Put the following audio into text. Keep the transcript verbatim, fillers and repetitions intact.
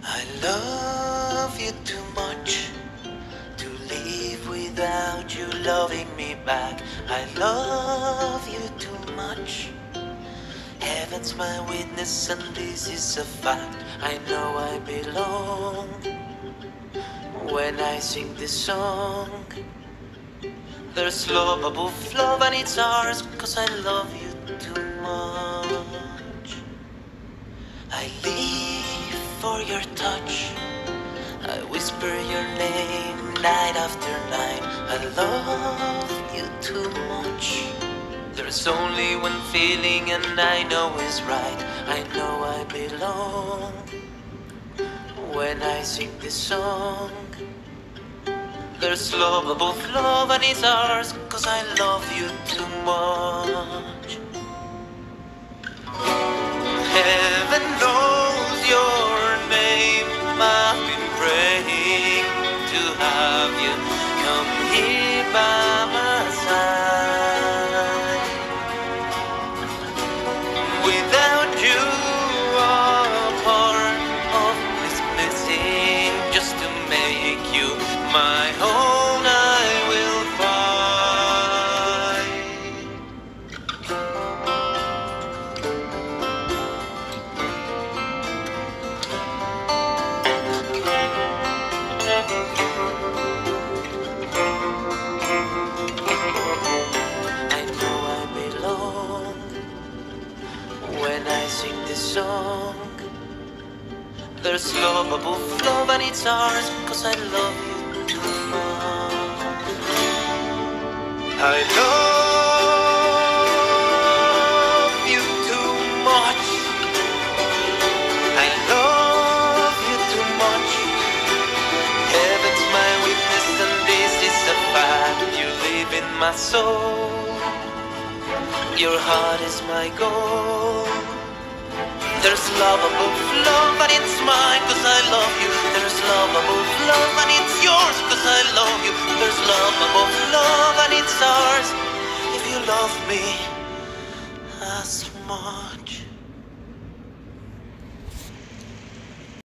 I love you too much to live without you loving me back. I love you too much. Heaven's my witness and this is a fact. I know I belong when I sing this song. There's love above love and it's ours, cause I love you too much. I live for your touch, I whisper your name night after night. I love you too much. There's only one feeling and I know it's right. I know I belong when I sing this song. There's love above love and it's ours, cause I love you too much. Heaven knows your name, I've been praying to have you come here by my side. Without you, a part of this missing, just to make you my own, I will fight. I know I belong when I sing this song. There's love above love and it's ours, cause I love you too much. I love you too much. I love you too much. Heaven's my witness and this is a fact. You live in my soul. Your heart is my goal. There's love above love and it's mine, cause I love you. There's love above love and it's yours, cause I love you. There's love above love and it's ours, if you love me as much.